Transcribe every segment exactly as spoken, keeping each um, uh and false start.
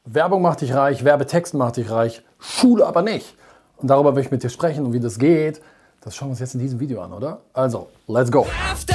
Werbung macht dich reich, Werbetext macht dich reich, Schule aber nicht. Und darüber will ich mit dir sprechen und wie das geht. Das schauen wir uns jetzt in diesem Video an, oder? Also, let's go!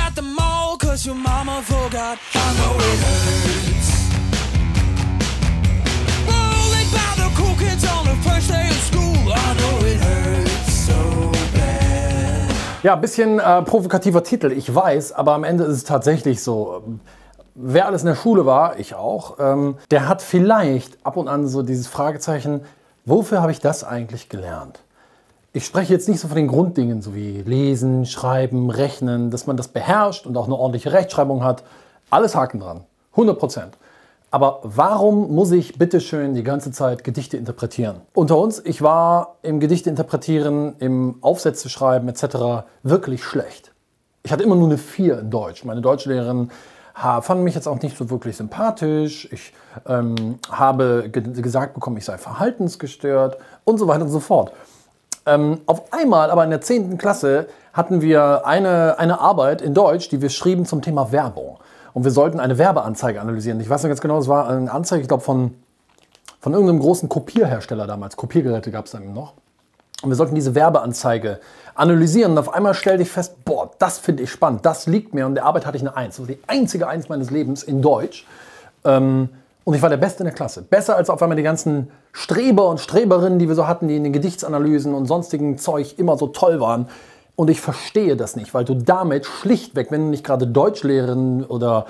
Ja, ein bisschen äh, provokativer Titel, ich weiß, aber am Ende ist es tatsächlich so. Wer alles in der Schule war, ich auch, ähm, der hat vielleicht ab und an so dieses Fragezeichen, wofür habe ich das eigentlich gelernt? Ich spreche jetzt nicht so von den Grunddingen, so wie Lesen, Schreiben, Rechnen, dass man das beherrscht und auch eine ordentliche Rechtschreibung hat. Alles Haken dran, hundert Prozent. Aber warum muss ich bitteschön die ganze Zeit Gedichte interpretieren? Unter uns, ich war im Gedichte interpretieren, im Aufsätze schreiben et cetera wirklich schlecht. Ich hatte immer nur eine vier in Deutsch. Meine Deutschlehrerin fand mich jetzt auch nicht so wirklich sympathisch. Ich ähm, habe ge gesagt bekommen, ich sei verhaltensgestört und so weiter und so fort. Ähm, auf einmal, aber in der zehnten Klasse, hatten wir eine, eine Arbeit in Deutsch, die wir schrieben zum Thema Werbung. Und wir sollten eine Werbeanzeige analysieren. Ich weiß noch ganz genau, es war eine Anzeige, ich glaube, von, von irgendeinem großen Kopierhersteller damals. Kopiergeräte gab es dann noch. Und wir sollten diese Werbeanzeige analysieren. Und auf einmal stellte ich fest, boah, das finde ich spannend, das liegt mir. Und in der Arbeit hatte ich eine Eins. Das war die einzige Eins meines Lebens in Deutsch. Ähm, und ich war der Beste in der Klasse. Besser als auf einmal die ganzen Streber und Streberinnen, die wir so hatten, die in den Gedichtsanalysen und sonstigen Zeug immer so toll waren. Und ich verstehe das nicht, weil du damit schlichtweg, wenn du nicht gerade Deutschlehrerin oder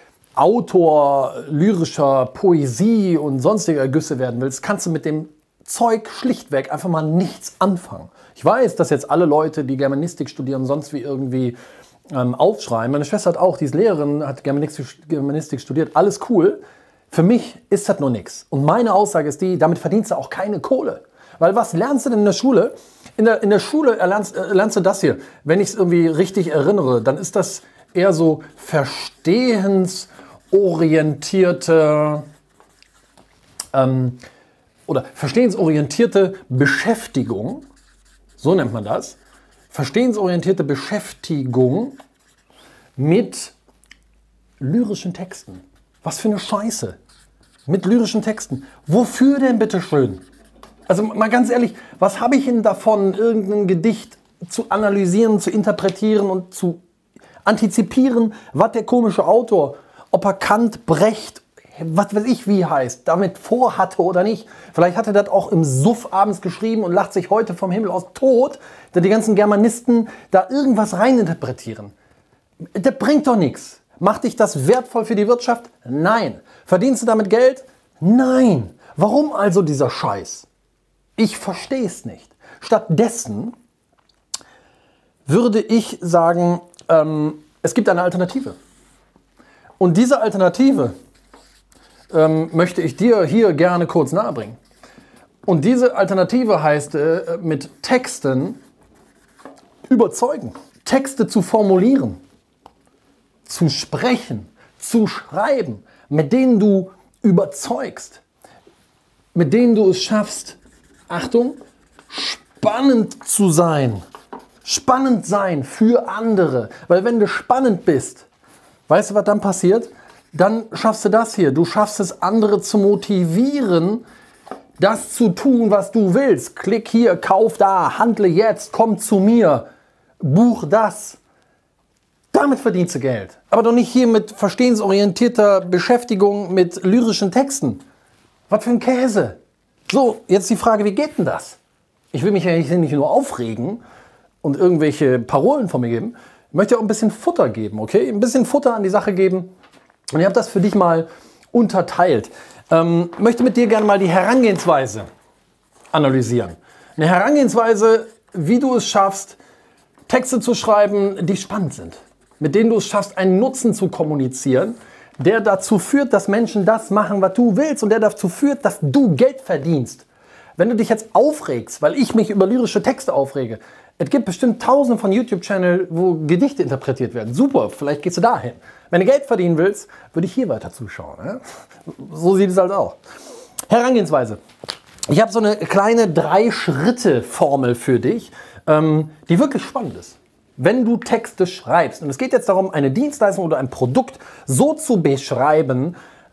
Autor lyrischer Poesie und sonstiger Ergüsse werden willst, kannst du mit dem Zeug schlichtweg einfach mal nichts anfangen. Ich weiß, dass jetzt alle Leute, die Germanistik studieren, sonst wie irgendwie ähm, aufschreien. Meine Schwester hat auch, die ist Lehrerin, hat Germanistik, Germanistik studiert, alles cool. Für mich ist das nur nichts. Und meine Aussage ist die, damit verdienst du auch keine Kohle. Weil was lernst du denn in der Schule? In der, in der Schule lernst, äh, lernst du das hier. Wenn ich es irgendwie richtig erinnere, dann ist das eher so verstehensorientierte ähm, oder verstehensorientierte Beschäftigung, so nennt man das, verstehensorientierte Beschäftigung mit lyrischen Texten. Was für eine Scheiße. Mit lyrischen Texten. Wofür denn bitteschön? Also mal ganz ehrlich, was habe ich denn davon, irgendein Gedicht zu analysieren, zu interpretieren und zu antizipieren, was der komische Autor, ob er Kant, Brecht, was weiß ich wie heißt, damit vorhatte oder nicht. Vielleicht hat er das auch im Suff abends geschrieben und lacht sich heute vom Himmel aus tot, da die ganzen Germanisten da irgendwas reininterpretieren. Das bringt doch nichts. Macht dich das wertvoll für die Wirtschaft? Nein. Verdienst du damit Geld? Nein. Warum also dieser Scheiß? Ich verstehe es nicht. Stattdessen würde ich sagen, ähm, es gibt eine Alternative. Und diese Alternative ähm, möchte ich dir hier gerne kurz nahebringen. Und diese Alternative heißt, äh, mit Texten überzeugen, Texte zu formulieren, zu sprechen, zu schreiben, mit denen du überzeugst, mit denen du es schaffst, Achtung, spannend zu sein. Spannend sein für andere. Weil wenn du spannend bist, weißt du, was dann passiert? Dann schaffst du das hier. Du schaffst es, andere zu motivieren, das zu tun, was du willst. Klick hier, kauf da, handle jetzt, komm zu mir, buch das. Damit verdienst du Geld. Aber doch nicht hier mit verstehensorientierter Beschäftigung mit lyrischen Texten. Was für ein Käse. So, jetzt die Frage, wie geht denn das? Ich will mich ja nicht nur aufregen und irgendwelche Parolen von mir geben. Ich möchte auch ein bisschen Futter geben, okay? Ein bisschen Futter an die Sache geben. Und ich habe das für dich mal unterteilt. Ähm, möchte mit dir gerne mal die Herangehensweise analysieren. Eine Herangehensweise, wie du es schaffst, Texte zu schreiben, die spannend sind. Mit denen du es schaffst, einen Nutzen zu kommunizieren, der dazu führt, dass Menschen das machen, was du willst und der dazu führt, dass du Geld verdienst. Wenn du dich jetzt aufregst, weil ich mich über lyrische Texte aufrege, es gibt bestimmt tausende von YouTube-Channel, wo Gedichte interpretiert werden. Super, vielleicht gehst du dahin. Wenn du Geld verdienen willst, würde ich hier weiter zuschauen. Ne? So sieht es halt auch. Herangehensweise. Ich habe so eine kleine Drei-Schritte-Formel für dich, ähm, die wirklich spannend ist. Wenn du Texte schreibst, und es geht jetzt darum, eine Dienstleistung oder ein Produkt so zu beschreiben,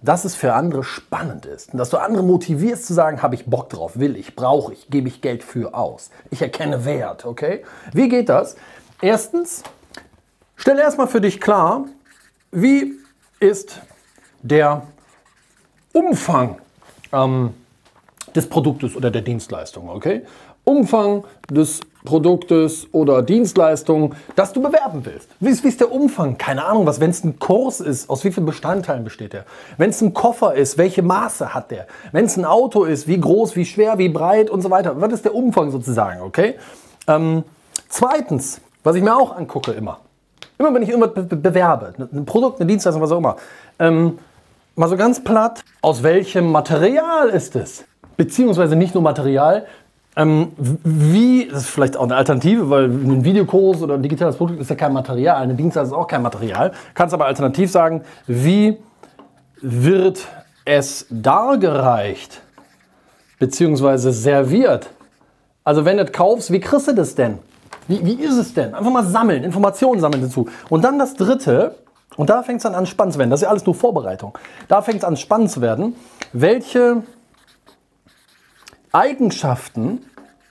dass es für andere spannend ist. Und dass du andere motivierst zu sagen, habe ich Bock drauf, will ich, brauche ich, gebe ich Geld für aus. Ich erkenne Wert, okay? Wie geht das? Erstens, stell erstmal für dich klar, wie ist der Umfang ähm, des Produktes oder der Dienstleistung, okay? Umfang des Produktes oder Dienstleistung, das du bewerben willst. Wie ist, wie ist der Umfang? Keine Ahnung, was, wenn es ein Kurs ist, aus wie vielen Bestandteilen besteht der? Wenn es ein Koffer ist, welche Maße hat der? Wenn es ein Auto ist, wie groß, wie schwer, wie breit und so weiter. Was ist der Umfang sozusagen, okay? Ähm, zweitens, was ich mir auch angucke immer, immer wenn ich irgendwas be be bewerbe, ein Produkt, eine Dienstleistung, was auch immer, ähm, mal so ganz platt, aus welchem Material ist es? Beziehungsweise nicht nur Material, Ähm, wie, das ist vielleicht auch eine Alternative, weil ein Videokurs oder ein digitales Produkt ist ja kein Material, eine Dienstleistung ist auch kein Material. Kannst aber alternativ sagen, wie wird es dargereicht, beziehungsweise serviert? Also wenn du das kaufst, wie kriegst du das denn? Wie, wie ist es denn? Einfach mal sammeln, Informationen sammeln dazu. Und dann das Dritte, und da fängt es dann an spannend zu werden, das ist ja alles nur Vorbereitung, da fängt es an spannend zu werden, welche Eigenschaften,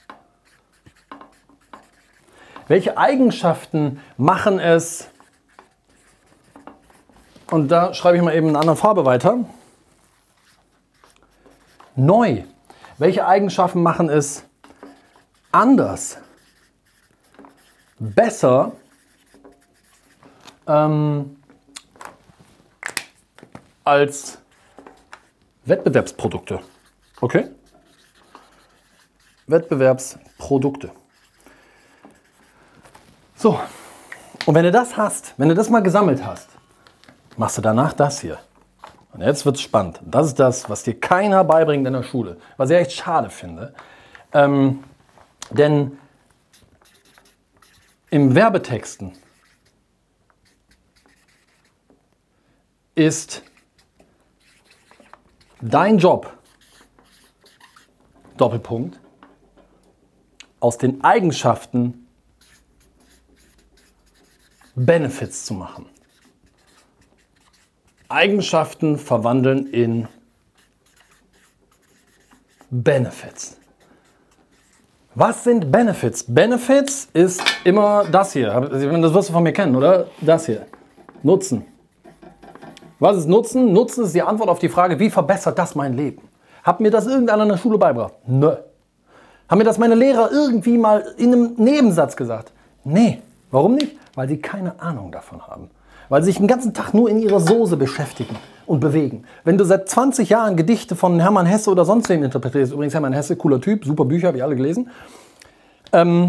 welche Eigenschaften machen es, und da schreibe ich mal eben in einer anderen Farbe weiter, neu. Welche Eigenschaften machen es anders, besser, ähm, als Wettbewerbsprodukte? Okay? Wettbewerbsprodukte. So, und wenn du das hast, wenn du das mal gesammelt hast, machst du danach das hier. Und jetzt wird es spannend. Das ist das, was dir keiner beibringt in der Schule, was ich echt schade finde. Ähm, denn im Werbetexten ist dein Job, Doppelpunkt, aus den Eigenschaften Benefits zu machen. Eigenschaften verwandeln in Benefits. Was sind Benefits? Benefits ist immer das hier. Das wirst du von mir kennen, oder? Das hier. Nutzen. Was ist Nutzen? Nutzen ist die Antwort auf die Frage, wie verbessert das mein Leben? Hat mir das irgendeiner in der Schule beigebracht? Nö. Haben mir das meine Lehrer irgendwie mal in einem Nebensatz gesagt? Nee. Warum nicht? Weil sie keine Ahnung davon haben. Weil sie sich den ganzen Tag nur in ihrer Soße beschäftigen und bewegen. Wenn du seit zwanzig Jahren Gedichte von Hermann Hesse oder sonst wem interpretierst, übrigens Hermann Hesse, cooler Typ, super Bücher, habe ich alle gelesen, ähm,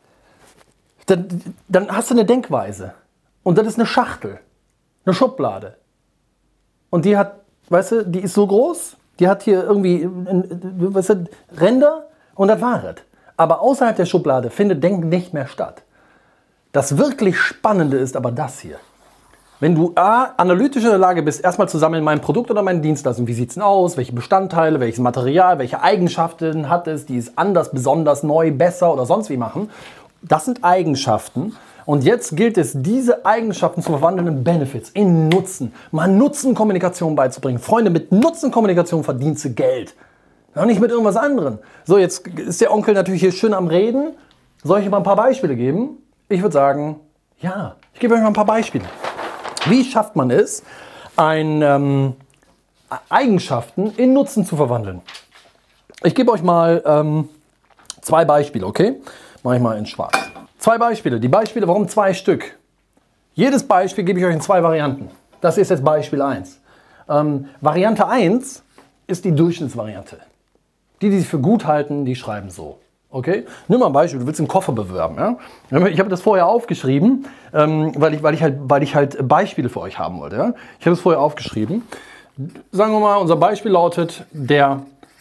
dann, dann hast du eine Denkweise. Und das ist eine Schachtel, eine Schublade. Und die hat, weißt du, die ist so groß, die hat hier irgendwie, weißt du, Ränder und das war es. Aber außerhalb der Schublade findet Denken nicht mehr statt. Das wirklich Spannende ist aber das hier. Wenn du A, analytisch in der Lage bist, erstmal zu sammeln, mein Produkt oder meine Dienstleistung, wie sieht es denn aus, welche Bestandteile, welches Material, welche Eigenschaften hat es, die es anders, besonders, neu, besser oder sonst wie machen. Das sind Eigenschaften. Und jetzt gilt es, diese Eigenschaften zu verwandeln in Benefits, in Nutzen. Mal Nutzenkommunikation beizubringen. Freunde, mit Nutzenkommunikation verdienst du Geld. Noch nicht mit irgendwas anderem. So, jetzt ist der Onkel natürlich hier schön am Reden. Soll ich mal ein paar Beispiele geben? Ich würde sagen, ja. Ich gebe euch mal ein paar Beispiele. Wie schafft man es, ein, ähm, Eigenschaften in Nutzen zu verwandeln? Ich gebe euch mal ähm, zwei Beispiele, okay? Mache ich mal in schwarz. Zwei Beispiele. Die Beispiele, warum zwei Stück? Jedes Beispiel gebe ich euch in zwei Varianten. Das ist jetzt Beispiel eins. Ähm, Variante eins ist die Durchschnittsvariante. Die, die sich für gut halten, die schreiben so. Okay? Nimm mal ein Beispiel, du willst einen Koffer bewerben. Ja? Ich habe das vorher aufgeschrieben, ähm, weil, ich, weil, ich halt, weil ich halt Beispiele für euch haben wollte. Ja? Ich habe es vorher aufgeschrieben. Sagen wir mal, unser Beispiel lautet, der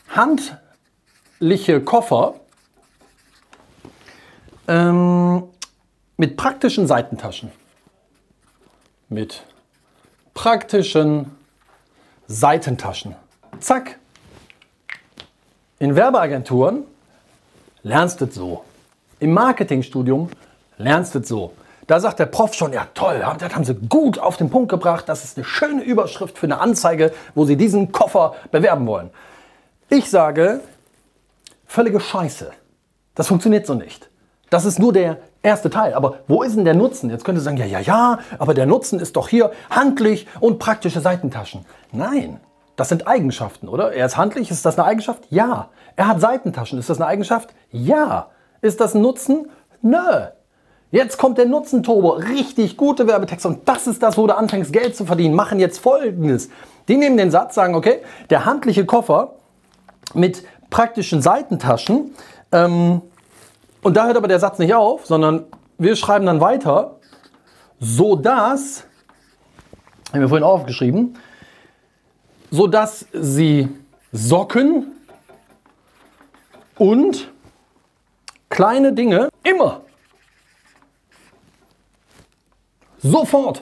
handliche Koffer ähm, mit praktischen Seitentaschen. Mit praktischen Seitentaschen. Zack. In Werbeagenturen lernst du es so. Im Marketingstudium lernst du es so. Da sagt der Prof schon, ja toll, das haben Sie gut auf den Punkt gebracht. Das ist eine schöne Überschrift für eine Anzeige, wo Sie diesen Koffer bewerben wollen. Ich sage, völlige Scheiße. Das funktioniert so nicht. Das ist nur der erste Teil. Aber wo ist denn der Nutzen? Jetzt könnt ihr sagen, ja, ja, ja, aber der Nutzen ist doch hier handlich und praktische Seitentaschen. Nein, das sind Eigenschaften, oder? Er ist handlich, ist das eine Eigenschaft? Ja. Er hat Seitentaschen, ist das eine Eigenschaft? Ja. Ist das ein Nutzen? Nö. Jetzt kommt der Nutzen-Turbo. Richtig gute Werbetexte. Und das ist das, wo du anfängst, Geld zu verdienen. Machen jetzt Folgendes. Die nehmen den Satz, sagen, okay, der handliche Koffer mit praktischen Seitentaschen. Ähm, und da hört aber der Satz nicht auf, sondern wir schreiben dann weiter, sodass, haben wir vorhin aufgeschrieben, sodass sie Socken und kleine Dinge immer sofort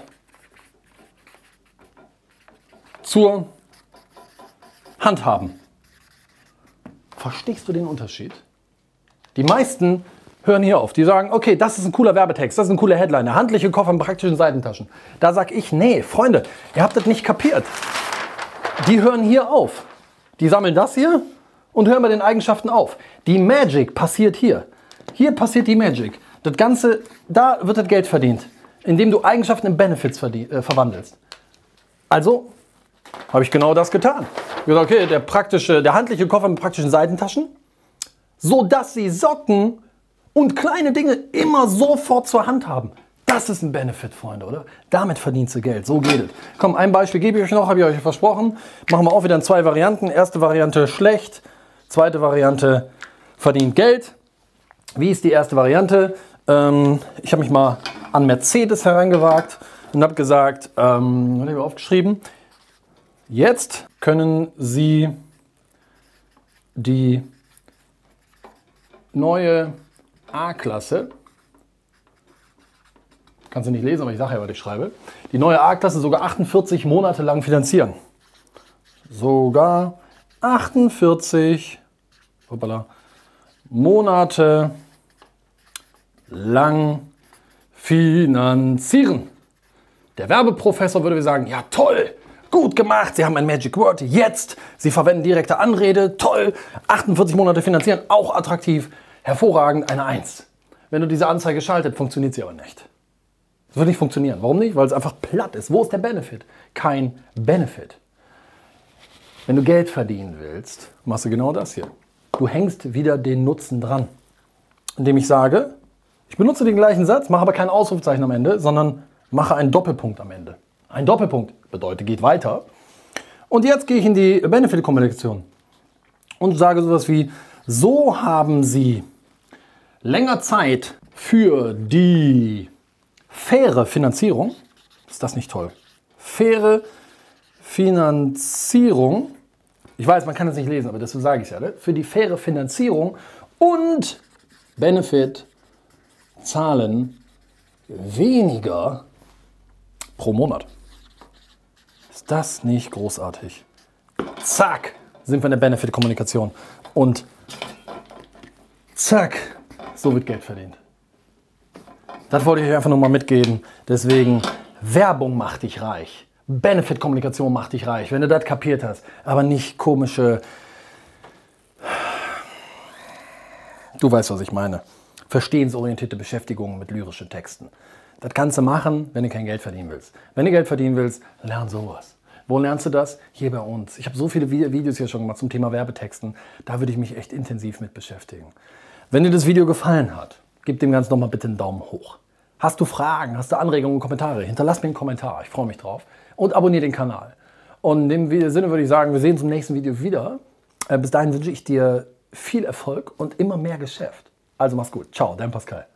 zur Hand haben. Verstehst du den Unterschied? Die meisten hören hier auf. Die sagen, okay, das ist ein cooler Werbetext, das ist ein cooler Headliner, handliche Koffer in praktischen Seitentaschen. Da sage ich, nee, Freunde, ihr habt das nicht kapiert. Die hören hier auf. Die sammeln das hier und hören bei den Eigenschaften auf. Die Magic passiert hier. Hier passiert die Magic. Das Ganze, da wird das Geld verdient, indem du Eigenschaften in Benefits äh, verwandelst. Also habe ich genau das getan. Ich gesagt, okay, der praktische, der handliche Koffer mit praktischen Seitentaschen, so dass sie Socken und kleine Dinge immer sofort zur Hand haben. Das ist ein Benefit, Freunde, oder? Damit verdienst du Geld. So geht es. Komm, ein Beispiel gebe ich euch noch, habe ich euch versprochen. Machen wir auch wieder in zwei Varianten. Erste Variante schlecht, zweite Variante verdient Geld. Wie ist die erste Variante? Ähm, ich habe mich mal an Mercedes herangewagt und habe gesagt, ähm, was habe ich aufgeschrieben? Jetzt können Sie die neue A-Klasse, kannst du nicht lesen, aber ich sage ja, was ich schreibe, die neue A-Klasse sogar achtundvierzig Monate lang finanzieren. Sogar achtundvierzig hoppala, Monate lang finanzieren. Der Werbeprofessor würde sagen, ja toll, gut gemacht, Sie haben ein Magic Word, jetzt, Sie verwenden direkte Anrede, toll, achtundvierzig Monate finanzieren, auch attraktiv, hervorragend, eine eins. Wenn du diese Anzeige schaltet, funktioniert sie aber nicht. Das wird nicht funktionieren. Warum nicht? Weil es einfach platt ist. Wo ist der Benefit? Kein Benefit. Wenn du Geld verdienen willst, machst du genau das hier. Du hängst wieder den Nutzen dran. Indem ich sage, ich benutze den gleichen Satz, mache aber kein Ausrufezeichen am Ende, sondern mache einen Doppelpunkt am Ende. Ein Doppelpunkt bedeutet, geht weiter. Und jetzt gehe ich in die Benefit-Kommunikation und sage sowas wie, so haben Sie länger Zeit für die faire Finanzierung. Ist das nicht toll? Faire Finanzierung. Ich weiß, man kann das nicht lesen, aber deswegen sage ich es ja. Ne? Für die faire Finanzierung und Benefit zahlen weniger pro Monat. Ist das nicht großartig? Zack, sind wir in der Benefit-Kommunikation. Und zack, so wird Geld verdient. Das wollte ich euch einfach nur mal mitgeben. Deswegen, Werbung macht dich reich. Benefit-Kommunikation macht dich reich, wenn du das kapiert hast. Aber nicht komische... Du weißt, was ich meine. Verstehensorientierte Beschäftigung mit lyrischen Texten. Das kannst du machen, wenn du kein Geld verdienen willst. Wenn du Geld verdienen willst, lern sowas. Wo lernst du das? Hier bei uns. Ich habe so viele Videos hier schon gemacht zum Thema Werbetexten. Da würde ich mich echt intensiv mit beschäftigen. Wenn dir das Video gefallen hat, gib dem Ganzen doch mal bitte einen Daumen hoch. Hast du Fragen, hast du Anregungen und Kommentare? Hinterlass mir einen Kommentar, ich freue mich drauf. Und abonniere den Kanal. Und in dem Sinne würde ich sagen, wir sehen uns im nächsten Video wieder. Bis dahin wünsche ich dir viel Erfolg und immer mehr Geschäft. Also mach's gut. Ciao, dein Pascal.